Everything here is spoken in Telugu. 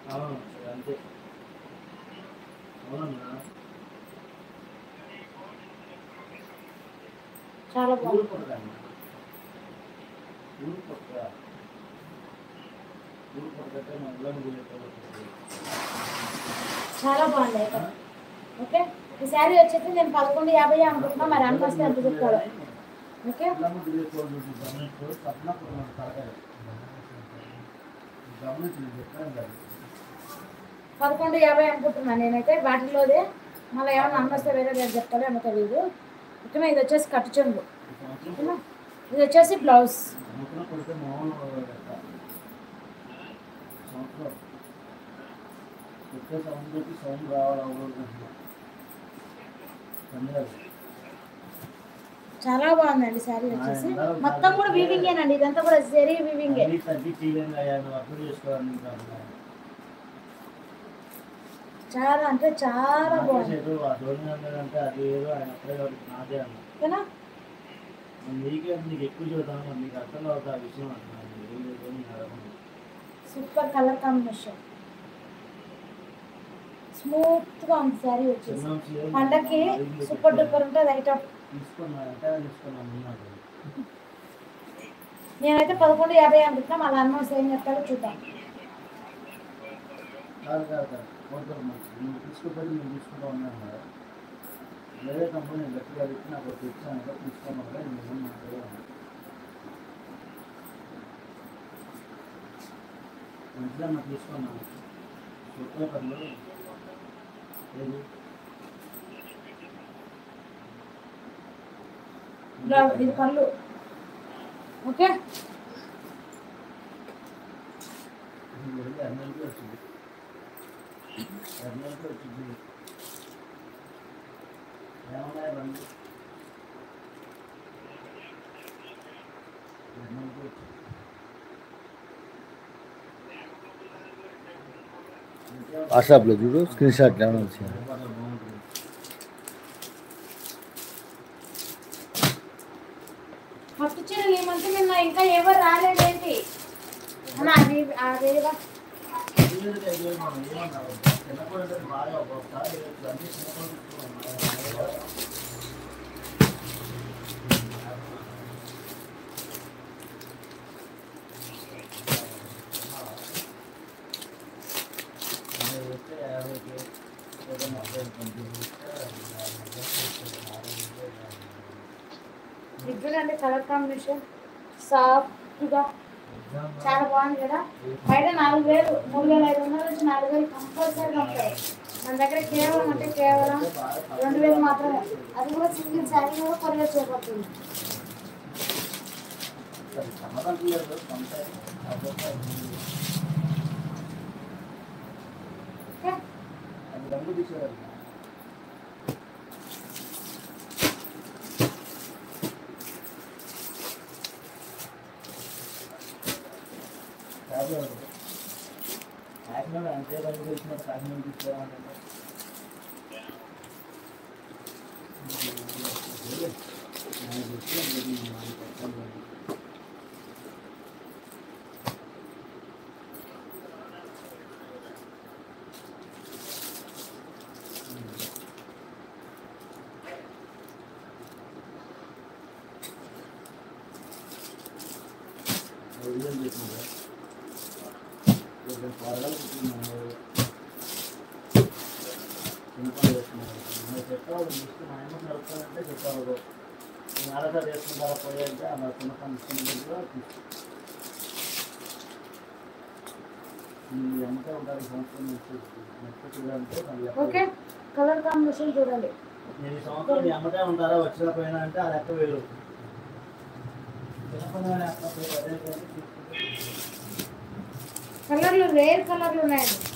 అవును అంతే. అవునన్నా. చాలా ఊరు బాగుంది. పుట్టదన్నా. ఊరు పుట్ట ఊరు పుట్టకంటే మా ఇళ్ళని గురించి చాలా బాగుంది అయితే. ఓకే, ఈ శారీ వచ్చేసి నేను 1150 అనుకుంటున్నా, మరి అన్న వస్తే ఎంత చెప్తాడు. ఓకే, చెప్పాను. 1150 అనుకుంటున్నాను నేనైతే వాటిలోదే. మళ్ళీ ఏమన్నా అన్న వస్తే వేరే రేపు చెప్తాడో ఏమో తెలియదు. ఓకేనా, ఇది వచ్చేసి కట్టు చెంగు. ఓకేనా, ఇది వచ్చేసి బ్లౌజ్. సౌండ్ రావాలి. చాలా బాగుందండి శారీ వచ్చేసి. మొత్తం కూడా వీవింగేనండి, ఇదంతా కూడా జరీ వీవింగే. చాలా అంటే చాలా బాగుంది. ఓకేనా, సూపర్ కలర్ కాంబినేషన్, స్మూత్ గా ఉంది శారీ వచ్చేసి. పండక్కి సూపర్ డూపర్ ఉంటుంది ఐటమ్. నేనైతే 1150 అనుకుంటున్నా, మళ్ళీ అన్న వస్తే ఏం చెప్తాడో చూద్దాం. తీసుకుంటే నేను తీసుకుంటా ఉన్నాను కదా, వేరే కంపెనీ గట్టిగా అడిగి నాకు తెచ్చాను కదా, తీసుకోమని నేను మాట్లాడాను. మంచిగా నాకు తీసుకున్నాను. పేపర్లు ఏది ఇది పళ్ళు. ఓకే, ఎర్నల్కి వచ్చింది. ఎర్నల్కి వచ్చింది. ఏమన్నా రండి ఎర్నల్కి వచ్చింది. వాట్సాప్లో చూడు, స్క్రీన్ షాట్ ఏమైనా వచ్చింది. ఫస్ట్ చీరలు ఈ మంత్ నిన్న ఇంకా ఎవరు రాలేదేంటి అన్న? అది అదేవా బాగా ఒకసారి చూడండి, కలర్ కాంబినేషన్ సాఫ్ట్గా చాలా బాగుంది కదా. బయట 4000, 3500 నుంచి 4000 కంపల్సరీగా ఉంటాయి. మన దగ్గర కేవలం అంటే కేవలం 2000 మాత్రమే. అది కూడా సింగిల్ శారీ కూడా కొరియర్ చేయబడుతుంది. అంతే రంగు తెలిసినట్టు కాకినాడ తీసుకోవాలంటే చెప్పాలి ఇష్టం మా అమ్మ నడుపుతానంటే చెప్పాలి. నేను ఆడగా చేసుకుంటారా పోయాలంటే ఆ చిన్నపని ఇష్టం అమ్మకే ఉంటారు సంవత్సరం నుంచి. ఓకే, కలర్ కాంబినేషన్ చూడండి. నేను ఈ సంవత్సరం అమ్మకే ఉంటారా వచ్చిన పోయినా అంటే ఆ లెక్క వేరు. కలర్లు రేర్ కలర్లు ఉన్నాయండి.